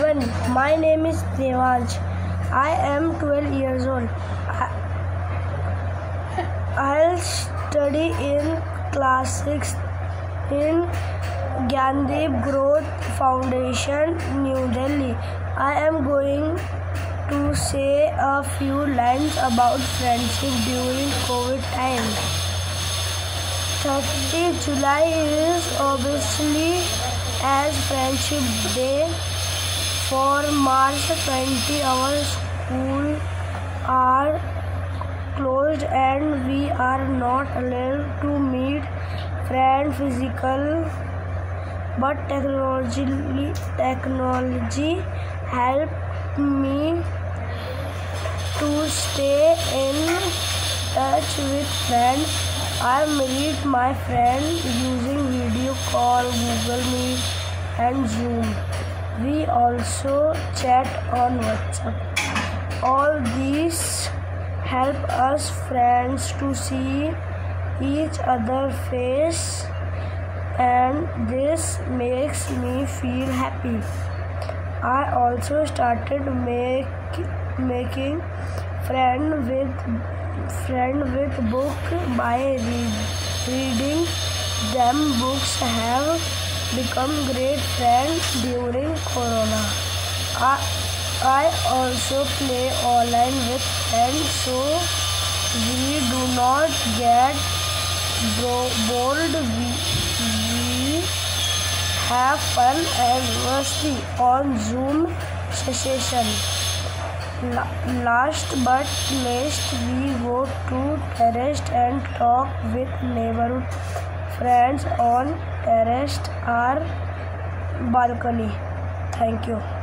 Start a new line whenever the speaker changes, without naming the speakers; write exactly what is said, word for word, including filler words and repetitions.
everyone, my name is Devansh. I am twelve years old. I- I'll study in class six in Gyandeep Growth Foundation, New Delhi. I am going to say a few lines about friendship during COVID time. thirtieth July is obviously as Friendship Day. For March twentieth, our schools are closed and we are not allowed to meet friends physically. But technology, technology helped me to stay in touch with friends. I meet my friends using video call, Google Meet, and Zoom. We also chat on WhatsApp. All these help us friends to see each other's face, and this makes me feel happy. I also started make, making friend with friend with book by read, reading them. Books have become great friends during Corona. I, I also play online with friends so we do not get bored. We, we have fun and mostly on Zoom session. Last but least, we go to terrace and talk with neighborhood friends on terrace or balcony. Thank you.